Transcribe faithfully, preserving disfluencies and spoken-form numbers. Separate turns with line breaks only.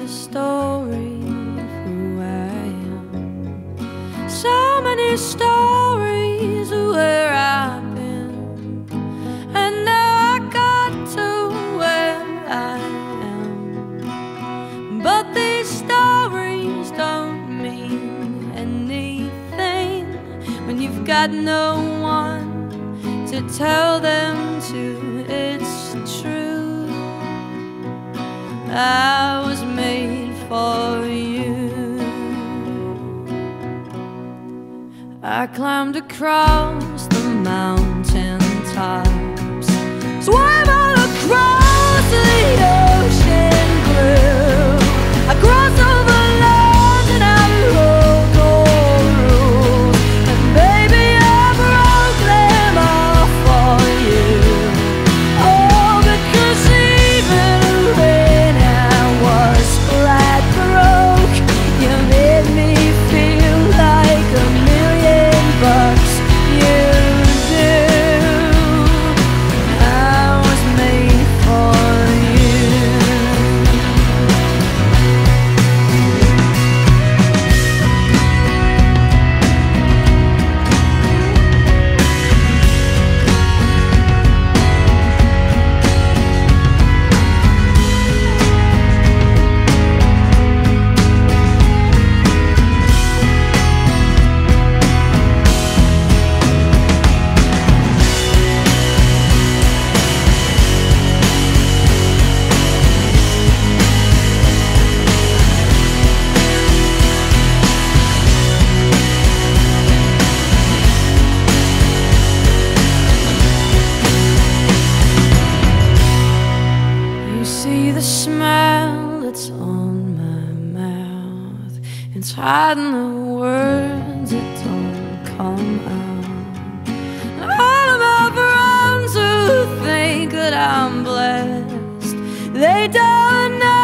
a story of who I am. So many stories of where I've been, and now I got to where I am. But these stories don't mean anything when you've got no one to tell them to. It's true, I was made for you. I climbed across the mountain tops, swam all across the ocean blue. I crossed over land and I broke all rules, and baby I broke them all for you. Oh, because even when I was flat broke, you made me feel like a million bucks. You do. I was made for you. You see the smile that's on my mouth, it's hiding the words that don't come out. All of my friends who think that I'm blessed, they don't know